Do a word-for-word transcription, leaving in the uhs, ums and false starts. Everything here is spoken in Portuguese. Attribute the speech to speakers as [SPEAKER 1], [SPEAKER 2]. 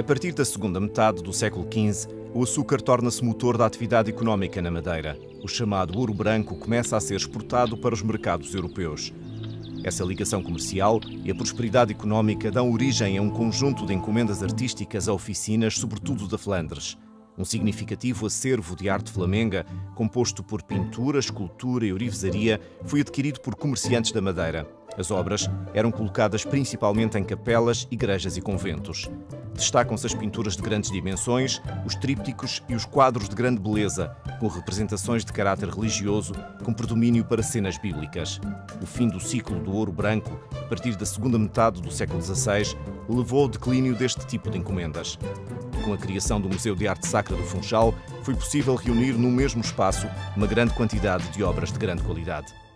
[SPEAKER 1] A partir da segunda metade do século quinze, o açúcar torna-se motor da atividade económica na Madeira. O chamado ouro branco começa a ser exportado para os mercados europeus. Essa ligação comercial e a prosperidade económica dão origem a um conjunto de encomendas artísticas a oficinas, sobretudo da Flandres. Um significativo acervo de arte flamenga, composto por pintura, escultura e orivesaria, foi adquirido por comerciantes da Madeira. As obras eram colocadas principalmente em capelas, igrejas e conventos. Destacam-se as pinturas de grandes dimensões, os trípticos e os quadros de grande beleza, com representações de caráter religioso, com predomínio para cenas bíblicas. O fim do ciclo do ouro branco, a partir da segunda metade do século dezasseis, levou ao declínio deste tipo de encomendas. Com a criação do Museu de Arte Sacra do Funchal, foi possível reunir no mesmo espaço uma grande quantidade de obras de grande qualidade.